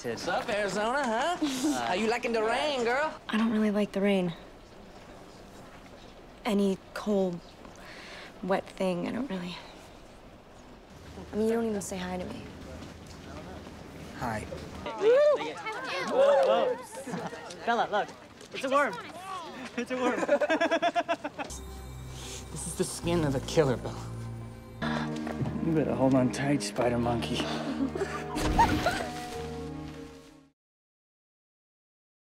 said. What's up, Arizona, huh? How you liking the rain, girl? I don't really like the rain. Any cold, wet thing, I don't really... I mean, you don't even say hi to me. Hi. Whoa. Bella, look. It's a worm. It's a worm. This is the skin of a killer, Bella. You better hold on tight, spider monkey.